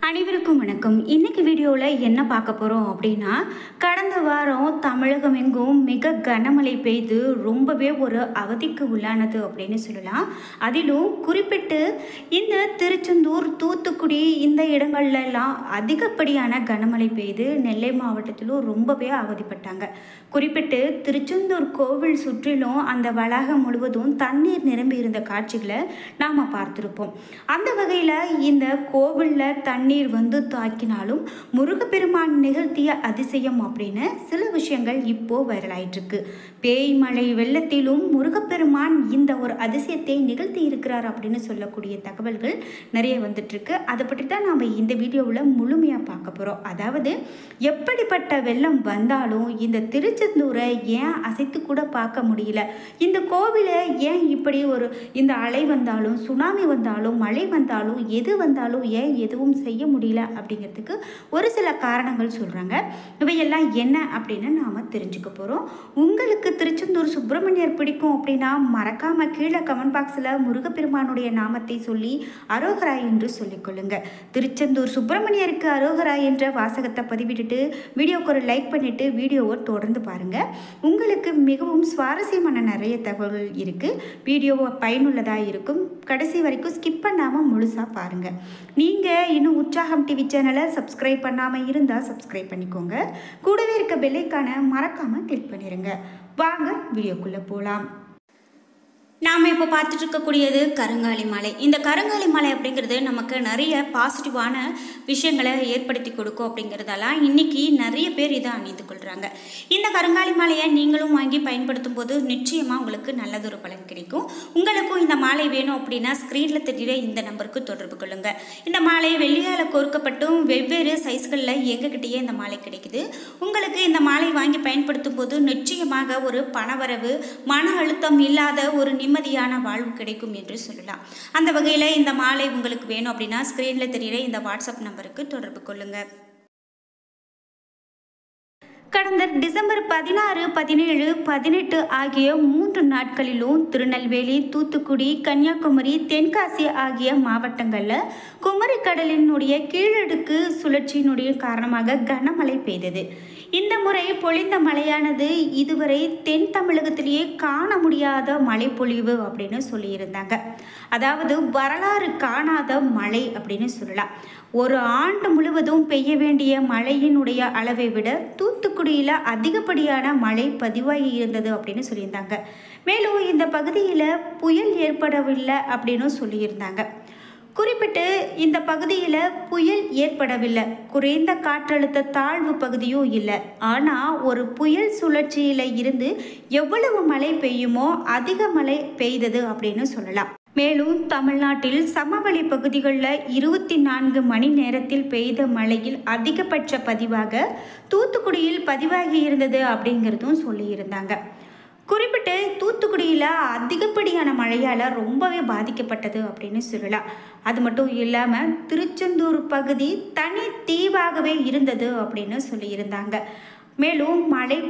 அனைவருக்கும் வணக்கம். இன்னைக்கு வீடியோவில் என்ன பார்க்க போகிறோம் அப்படின்னா, கடந்த வாரம் தமிழகம் எங்கும் மிக கனமழை பெய்து ரொம்பவே ஒரு அவதிக்கு உள்ளானது அப்படின்னு சொல்லலாம். அதிலும் குறிப்பிட்டு இந்த திருச்செந்தூர், தூத்துக்குடி இந்த இடங்கள்லாம் அதிகப்படியான கனமழை பெய்து நெல்லை மாவட்டத்திலும் ரொம்பவே அவதிப்பட்டாங்க. குறிப்பிட்டு திருச்செந்தூர் கோவில் சுற்றிலும் அந்த வளாகம் முழுவதும் தண்ணீர் நிரம்பி இருந்த காட்சிகளை நாம் பார்த்துருப்போம். அந்த வகையில் இந்த கோவிலில் தண்ணீர் வந்து தாக்கினாலும் முருகப்பெருமான் நிகழ்த்திய அதிசயம் அப்படின்னு சில விஷயங்கள் இப்போ வைரலாயிட்டு இருக்கு. பேய் மழை வெள்ளத்திலும் முருகப்பெருமான் இந்த ஒரு அதிசயத்தை நிகழ்த்தி இருக்கிறார் அப்படின்னு சொல்லக்கூடிய தகவல்கள் நிறைய வந்துட்டு இருக்கு. அதை பற்றி தான் நாம் இந்த வீடியோவில் முழுமையாக பார்க்க போகிறோம். அதாவது எப்படிப்பட்ட வெள்ளம் வந்தாலும் இந்த திருச்செந்தூரை ஏன் அசைத்து கூட பார்க்க முடியல, இந்த கோவிலை ஏன் இப்படி ஒரு இந்த அலை வந்தாலும் சுனாமி வந்தாலும் மழை வந்தாலும் எது வந்தாலும் ஏன் எதுவும் செய்ய முடியல அப்படிங்கிறதுக்கு ஒரு சில காரணங்கள் சொல்கிறாங்க. இவையெல்லாம் என்ன அப்படின்னு நாம் தெரிஞ்சுக்க போகிறோம். உங்களுக்கு திருச்செந்தூர் சுப்பிரமணியர் பிடிக்கும் அப்படின்னா மறக்காமல் கீழே கமெண்ட் பாக்ஸில் முருகப்பெருமானுடைய நாமத்தை சொல்லி அரோகரா என்று சொல்லிக்கொள்ளுங்க. திருச்செந்தூர் சுப்பிரமணியருக்கு அரோகரா என்ற வாசகத்தை பதிவிட்டுட்டு வீடியோக்கு ஒரு லைக் பண்ணிவிட்டு வீடியோவை தொடர்ந்து பாருங்கள். உங்களுக்கு மிகவும் சுவாரஸ்யமான நிறைய தகவல்கள் இருக்குது. வீடியோவை பயனுள்ளதாக இருக்கும். கடைசி வரைக்கும் ஸ்கிப் பண்ணாமல் முழுசாக பாருங்கள். நீங்கள் இன்னும் உற்சாகம் டிவி சேனலை சப்ஸ்கிரைப் பண்ணாமல் இருந்தால் சப்ஸ்கிரைப் பண்ணிக்கோங்க. கூடவே இருக்க பெல்லைக்கான மறக்காமல் கிளிக் பண்ணிடுங்க. வாங்க வீடியோக்குள்ளே போகலாம். நாம் இப்போ பார்த்துட்டு இருக்கக்கூடியது கருங்காலி மலை. இந்த கருங்காலி மலை அப்படிங்கிறது நமக்கு நிறைய பாசிட்டிவான விஷயங்களை ஏற்படுத்தி கொடுக்கும். அப்படிங்கிறதெல்லாம் இன்றைக்கி நிறைய பேர் இதை அணிந்து கொள்கிறாங்க. இந்த கருங்காலி மலையை நீங்களும் வாங்கி பயன்படுத்தும் போது நிச்சயமாக உங்களுக்கு நல்லதொரு பலன் கிடைக்கும். உங்களுக்கும் இந்த மாலை வேணும் அப்படின்னா ஸ்க்ரீனில் தெரிகிற இந்த நம்பருக்கு தொடர்பு கொள்ளுங்கள். இந்த மாலை வெள்ளியால் கோர்க்கப்பட்டும் வெவ்வேறு சைஸ்களில் எங்ககிட்டயே இந்த மாலை கிடைக்குது. உங்களுக்கு இந்த மாலை வாங்கி பயன்படுத்தும் போது நிச்சயமாக ஒரு பணவரவு, மன அழுத்தம் இல்லாத ஒரு நிம்மதியான வாழ்வு கிடைக்கும் என்று சொல்லலாம். அந்த வகையில் இந்த மாலை உங்களுக்கு வேணும் அப்படின்னா ஸ்க்ரீனில் தெரிகிற இந்த வாட்ஸ்அப் நம்பருக்கு தொடர்பு கொள்ளுங்கள். கடந்த டிசம்பர் 16, 17, 18 ஆகிய 3 நாட்களிலும் திருநெல்வேலி, தூத்துக்குடி, கன்னியாகுமரி, தென்காசி ஆகிய மாவட்டங்களில் குமரிக்கடலினுடைய கீழடுக்கு சுழற்சியினுடைய காரணமாக கனமழை பெய்தது. இந்த முறை பொழிந்த மழையானது இதுவரை தென் தமிழகத்திலேயே காண முடியாத மழை பொழிவு அப்படின்னு சொல்லியிருந்தாங்க. அதாவது வரலாறு காணாத மழை அப்படின்னு சொல்லலாம். ஒரு ஆண்டு முழுவதும் பெய்ய வேண்டிய மழையினுடைய அளவை விட தூத்துக்குடியில் அதிகப்படியான மழை பதிவாகி இருந்தது அப்படின்னு சொல்லியிருந்தாங்க. மேலும் இந்த பகுதியில் புயல் ஏற்படவில்லை அப்படின்னு சொல்லியிருந்தாங்க. குறிப்பிட்டு இந்த பகுதியில் புயல் ஏற்படவில்லை, குறைந்த காற்றழுத்த தாழ்வு பகுதியும் இல்லை. ஆனால் ஒரு புயல் சுழற்சியில் இருந்து எவ்வளவு மழை பெய்யுமோ அதிக மழை பெய்தது அப்படின்னு சொல்லலாம். மேலும் தமிழ்நாட்டில் சமவெளி பகுதிகளில் 24 மணி நேரத்தில் பெய்த மழையில் அதிகபட்ச பதிவாக தூத்துக்குடியில் பதிவாகி இருந்தது அப்படிங்கிறதும் சொல்லியிருந்தாங்க. குறிப்பிட்டு தூத்துக்குடியில் அதிகப்படியான மழையால் ரொம்பவே பாதிக்கப்பட்டது அப்படின்னு சொல்லலாம். அது மட்டும் இல்லாமல் திருச்செந்தூர் பகுதி தனி தீவாகவே இருந்தது அப்படின்னு சொல்லியிருந்தாங்க. மேலும்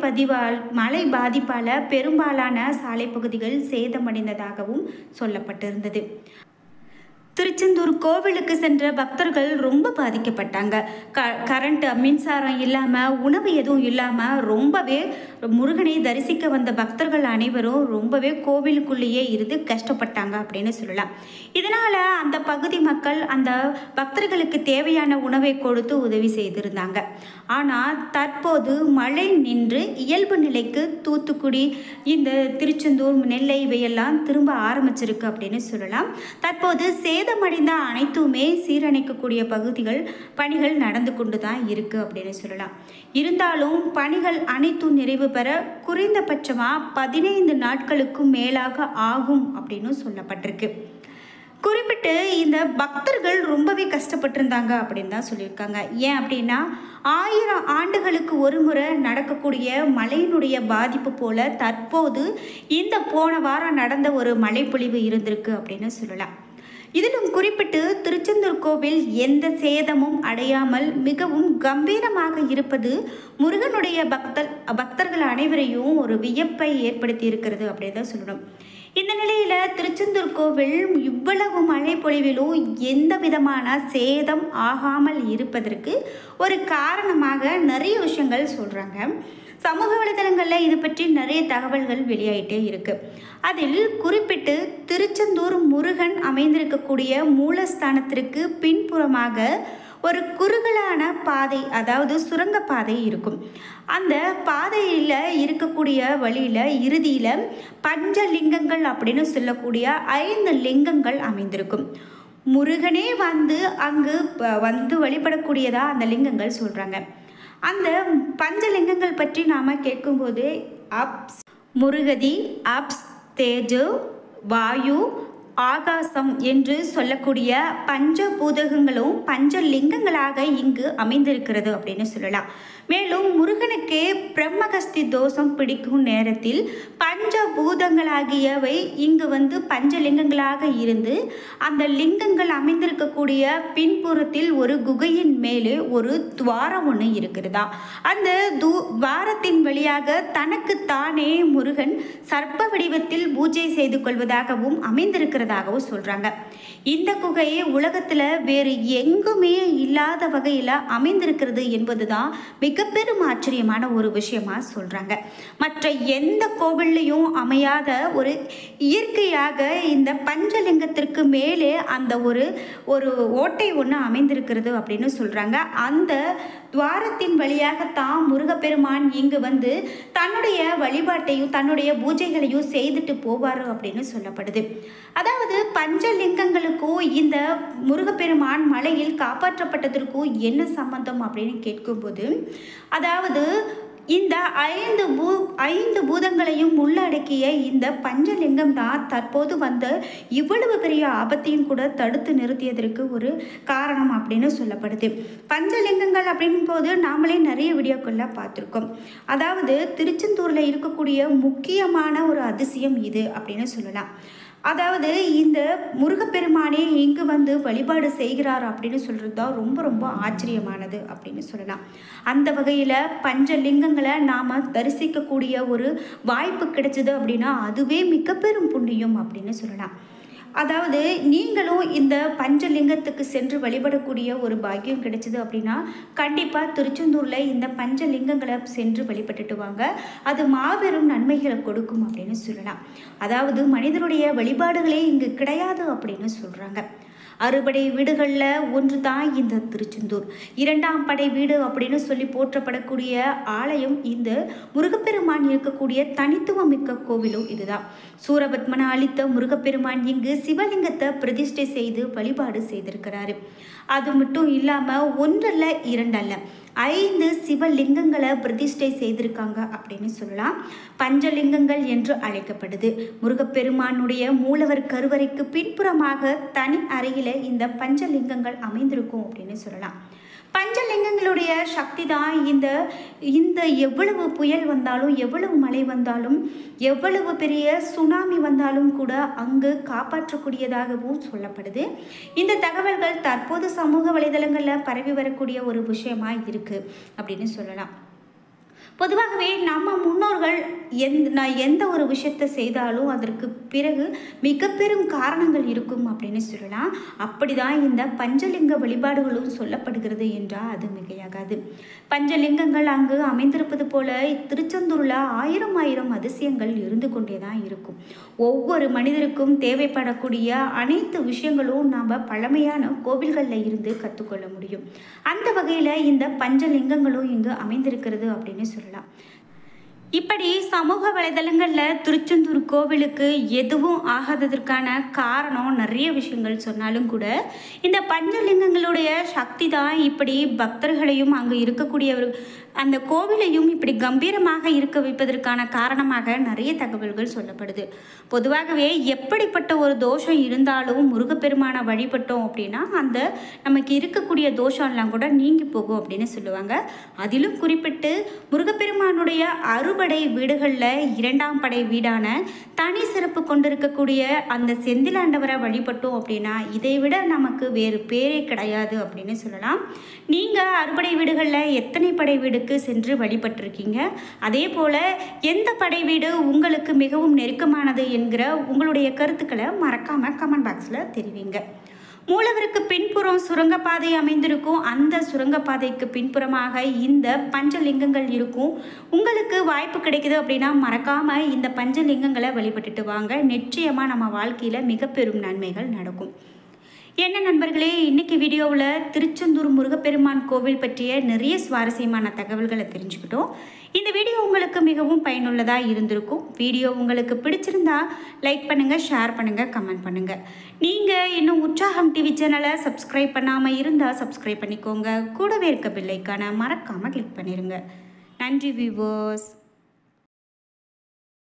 மழை பாதிப்பால் பெரும்பாலான சாலை பகுதிகள் சேதமடைந்ததாகவும் சொல்லப்பட்டிருந்தது. திருச்செந்தூர் கோவிலுக்கு சென்ற பக்தர்கள் ரொம்ப பாதிக்கப்பட்டாங்க. கரண்ட் மின்சாரம் இல்லாமல், உணவு எதுவும் இல்லாமல் ரொம்பவே முருகனை தரிசிக்க வந்த பக்தர்கள் அனைவரும் ரொம்பவே கோவிலுக்குள்ளேயே இருந்து கஷ்டப்பட்டாங்க அப்படின்னு சொல்லலாம். இதனால் அந்த பகுதி மக்கள் அந்த பக்தர்களுக்கு தேவையான உணவை கொடுத்து உதவி செய்திருந்தாங்க. ஆனால் தற்போது மழை நின்று இயல்பு நிலைக்கு தூத்துக்குடி, இந்த திருச்செந்தூர், நெல்லை இவையெல்லாம் திரும்ப ஆரம்பிச்சிருக்கு அப்படின்னு சொல்லலாம். தற்போது சேதமடைந்த அனைத்துமே சீரணைக்கக்கூடிய பணிகள் நடந்து கொண்டு தான் இருக்குது அப்படின்னு சொல்லலாம். இருந்தாலும் பணிகள் அனைத்தும் நிறைவு பெற குறைந்தபட்சமாக 15 நாட்களுக்கும் மேலாக ஆகும் அப்படின்னு சொல்லப்பட்டிருக்கு. குறிப்பிட்டு இந்த பக்தர்கள் ரொம்பவே கஷ்டப்பட்டிருந்தாங்க அப்படின்னு தான் சொல்லியிருக்காங்க. ஏன் அப்படின்னா 1000 ஆண்டுகளுக்கு ஒரு முறை நடக்கக்கூடிய மழையினுடைய பாதிப்பு போல தற்போது இந்த போன வாரம் நடந்த ஒரு மழைப்பொழிவு இருந்திருக்கு அப்படின்னு சொல்லலாம். இதிலும் குறிப்பிட்டு திருச்செந்தூர் கோவில் எந்த சேதமும் அடையாமல் மிகவும் கம்பீரமாக இருப்பது முருகனுடைய பக்தர்கள் அனைவரையும் ஒரு வியப்பை ஏற்படுத்தி இருக்கிறது அப்படின்னு தான் சொல்லணும். இந்த நிலையில் திருச்செந்தூர் கோவில் இவ்வளவு மழை பொழிவிலும் எந்த விதமான சேதம் ஆகாமல் இருப்பதற்கு ஒரு காரணமாக நிறைய விஷயங்கள் சொல்கிறாங்க. சமூக வலைதளங்களில் இது பற்றி நிறைய தகவல்கள் வெளியாகிட்டே இருக்குது. அதில் குறிப்பிட்டு திருச்செந்தூர் முருகன் அமைந்திருக்கக்கூடிய மூலஸ்தானத்திற்கு பின்புறமாக ஒரு குறுகலான பாதை, அதாவது சுரங்கப்பாதை இருக்கும். அந்த பாதையில் இருக்கக்கூடிய வழியில் இறுதியில் பஞ்சலிங்கங்கள் அப்படின்னு சொல்லக்கூடிய 5 லிங்கங்கள் அமைந்திருக்கும். முருகனே அங்கு வழிபடக்கூடியதாக அந்த லிங்கங்கள் சொல்கிறாங்க. அந்த பஞ்சலிங்கங்கள் பற்றி நாம் கேட்கும்போது அப்ஸ், முருகதி, அப்ஸ், தேஜு, வாயு, ஆகாசம் என்று சொல்லக்கூடிய பஞ்சபூதகங்களும் பஞ்சலிங்கங்களாக இங்கு அமைந்திருக்கிறது அப்படின்னு சொல்லலாம். மேலும் முருகனுக்கே பிரம்மகஸ்தி தோஷம் பிடிக்கும் நேரத்தில் பஞ்சபூதங்களாகியவை இங்கு பஞ்சலிங்கங்களாக இருந்து அந்த லிங்கங்கள் அமைந்திருக்கக்கூடிய பின்புறத்தில் ஒரு குகையின் மேலே ஒரு துவாரம் ஒன்று இருக்கிறதா. அந்த துவாரத்தின் வழியாக தனக்கு தானே முருகன் சர்ப்ப வடிவத்தில் பூஜை செய்து கொள்வதாகவும் அமைந்திருக்கிறதாகவும் சொல்கிறாங்க. இந்த குகை உலகத்தில் வேறு எங்குமே இல்லாத வகையில் அமைந்திருக்கிறது என்பது தான் மிக பெரும் ஆச்சரியமான ஒரு விஷயமா சொல்கிறாங்க. மற்ற எந்த கோவில்லையும் அமையாத ஒரு இயற்கையாக இந்த பஞ்சலிங்கத்திற்கு மேலே அந்த ஒரு ஓட்டை ஒன்று அமைந்திருக்கிறது அப்படின்னு சொல்கிறாங்க. அந்த துவாரத்தின் வழியாகத்தான் முருகப்பெருமான் இங்கு தன்னுடைய வழிபாட்டையும் தன்னுடைய பூஜைகளையும் செய்துட்டு போவார் அப்படின்னு சொல்லப்படுது. அதாவது பஞ்சலிங்கங்களுக்கும் இந்த முருகப்பெருமான் மலையில் காப்பாற்றப்பட்டதற்கும் என்ன சம்பந்தம் அப்படின்னு கேட்கும்போது, அதாவது இந்த 5 பூதங்களையும் உள்ளடக்கிய இந்த பஞ்சலிங்கம் தான் தற்போது இவ்வளவு பெரிய ஆபத்தையும் கூட தடுத்து நிறுத்தியதற்கு ஒரு காரணம் அப்படின்னு சொல்லப்படுது. பஞ்சலிங்கங்கள் அப்படின் போது நாமளே நிறைய வீடியோக்களில் பார்த்துருக்கோம். அதாவது திருச்செந்தூரில் இருக்கக்கூடிய முக்கியமான ஒரு அதிசயம் இது அப்படின்னு சொல்லலாம். அதாவது இந்த முருகப்பெருமானே இங்கு வழிபாடு செய்கிறார் அப்படின்னு சொல்கிறது தான் ரொம்ப ரொம்ப ஆச்சரியமானது அப்படின்னு சொல்லலாம். அந்த வகையில் பஞ்சலிங்கங்களை நாம் தரிசிக்கக்கூடிய ஒரு வாய்ப்பு கிடைச்சது அப்படின்னா அதுவே மிக பெரும் புண்ணியம் அப்படின்னு சொல்லலாம். அதாவது நீங்களும் இந்த பஞ்சலிங்கத்துக்கு சென்று வழிபடக்கூடிய ஒரு பாக்கியம் கிடைச்சது அப்படின்னா கண்டிப்பாக திருச்செந்தூரில் இந்த பஞ்சலிங்கங்களை சென்று வழிபட்டுட்டு வாங்க. அது மாபெரும் நன்மைகளை கொடுக்கும் அப்படின்னு சொல்லலாம். அதாவது மனிதனுடைய வழிபாடுகளே இங்கு கிடையாது அப்படின்னு சொல்கிறாங்க. அறுபடை வீடுகளில் ஒன்று தான் இந்த திருச்செந்தூர். 2ஆம் படை வீடு அப்படின்னு சொல்லி போற்றப்படக்கூடிய ஆலயம் இந்த முருகப்பெருமான் இருக்கக்கூடிய தனித்துவம் மிக்க கோவிலும் இதுதான். சூரபத்மனை அளித்த முருகப்பெருமான் இங்கு சிவலிங்கத்தை பிரதிஷ்டை செய்து வழிபாடு செய்திருக்கிறாரு. அது மட்டும் இல்லாமல் 1 அல்ல 2 அல்ல 5 சிவலிங்கங்களை பிரதிஷ்டை செய்திருக்காங்க அப்படின்னு சொல்லலாம். பஞ்சலிங்கங்கள் என்று அழைக்கப்படுது. முருகப்பெருமானுடைய மூலவர் கருவறைக்கு பின்புறமாக தனி அறையில் இந்த பஞ்சலிங்கங்கள் அமைந்திருக்கும் அப்படின்னு சொல்லலாம். பஞ்சலிங்கங்களுடைய சக்தி தான் இந்த எவ்வளவு புயல் வந்தாலும், எவ்வளவு மழை வந்தாலும், எவ்வளவு பெரிய சுனாமி வந்தாலும் கூட அங்கு காப்பாற்றக்கூடியதாகவும் சொல்லப்படுது. இந்த தகவல்கள் தற்போது சமூக வலைதளங்களில் பரவி வரக்கூடிய ஒரு விஷயமா இருக்குது அப்படின்னு சொல்லலாம். பொதுவாகவே நம்ம முன்னோர்கள் எந்த ஒரு விஷயத்தை செய்தாலும் அதற்கு பிறகு மிக பெரும் காரணங்கள் இருக்கும் அப்படின்னு சொல்லலாம். அப்படிதான் இந்த பஞ்சலிங்க வழிபாடுகளும் சொல்லப்படுகிறது என்றால் அது மிகையாகாது. பஞ்சலிங்கங்கள் அங்கு அமைந்திருப்பது போல திருச்செந்தூரில் 1000 அதிசயங்கள் இருந்து கொண்டே தான் இருக்கும். ஒவ்வொரு மனிதருக்கும் தேவைப்படக்கூடிய அனைத்து விஷயங்களும் நாம் பழமையான கோவில்களில் இருந்து கற்றுக்கொள்ள முடியும். அந்த வகையில் இந்த பஞ்சலிங்கங்களும் இங்கு அமைந்திருக்கிறது அப்படின்னு சொல்லலாம். இப்படி சமூக வலைதளங்களில் திருச்செந்தூர் கோவிலுக்கு எதுவும் ஆகாததற்கான காரணம் நிறைய விஷயங்கள் சொன்னாலும் கூட இந்த பஞ்சலிங்கங்களுடைய சக்தி தான் இப்படி பக்தர்களையும் அங்கு இருக்கக்கூடியவர் அந்த கோவிலையும் இப்படி கம்பீரமாக இருக்க வைப்பதற்கான காரணமாக நிறைய தகவல்கள் சொல்லப்படுது. பொதுவாகவே எப்படிப்பட்ட ஒரு தோஷம் இருந்தாலும் முருகப்பெருமானை வழிபட்டோம் அப்படின்னா அந்த நமக்கு இருக்கக்கூடிய தோஷம்லாம் கூட நீங்கி போகும் அப்படின்னு சொல்லுவாங்க. அதிலும் குறிப்பிட்டு முருகப்பெருமானுடைய 60 அறுபடை வீடுகளில் இரண்டாம் படை வீடான தனி சிறப்பு கொண்டிருக்கக்கூடிய அந்த செந்திலாண்டவரை வழிபட்டோம் அப்படின்னா இதை விட நமக்கு வேறு பேரே கிடையாது அப்படின்னு சொல்லலாம். நீங்கள் அறுபடை வீடுகளில் எத்தனை படை வீடுக்கு சென்று வழிபட்டிருக்கீங்க? அதே போல் எந்த படை வீடு உங்களுக்கு மிகவும் நெருக்கமானது என்கிற உங்களுடைய கருத்துக்களை மறக்காமல் கமெண்ட் பாக்ஸில் தெரிவிங்க. மூலவருக்கு பின்புறம் சுரங்கப்பாதை அமைந்திருக்கும். அந்த சுரங்கப்பாதைக்கு பின்புறமாக இந்த பஞ்சலிங்கங்கள் இருக்கும். உங்களுக்கு வாய்ப்பு கிடைக்குது அப்படின்னா மறக்காமல் இந்த பஞ்சலிங்கங்களை வழிபட்டுட்டு வாங்க. நிச்சயமாக நம்ம வாழ்க்கையில் மிக பெரும் நன்மைகள் நடக்கும். என்ன நண்பர்களே, இன்றைக்கி வீடியோவில் திருச்செந்தூர் முருகப்பெருமான் கோவில் பற்றிய நிறைய சுவாரஸ்யமான தகவல்களை தெரிஞ்சுக்கிட்டோம். இந்த வீடியோ உங்களுக்கு மிகவும் பயனுள்ளதாக இருந்திருக்கும். வீடியோ உங்களுக்கு பிடிச்சிருந்தா லைக் பண்ணுங்கள், ஷேர் பண்ணுங்கள், கமெண்ட் பண்ணுங்கள். நீங்கள் இன்னும் உற்சாகம் டிவி சேனலை சப்ஸ்கிரைப் பண்ணாமல் இருந்தால் சப்ஸ்கிரைப் பண்ணிக்கோங்க. கூடவே இருக்க பெல் ஐக்கானை மறக்காமல் கிளிக் பண்ணிடுங்க. நன்றி வியூவர்ஸ்.